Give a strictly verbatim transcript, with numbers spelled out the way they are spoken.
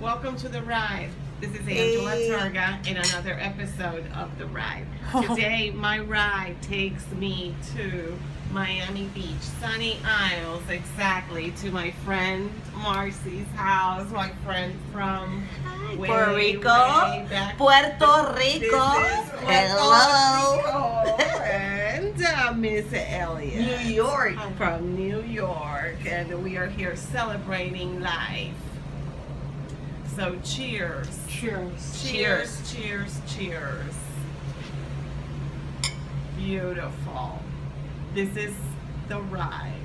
Welcome to The Ride. This is Angela Hey. Targa in another episode of The Ride. Today, my ride takes me to Miami Beach, Sunny Isles, exactly, to my friend Marcy's house, my friend from way, Puerto Rico, way back. Puerto This Rico. is Puerto Hello. Rico. And uh, Miss Elliott. New York. From New York, and we are here celebrating life. So cheers. Cheers. Cheers, cheers, cheers. Beautiful. This is The Ride.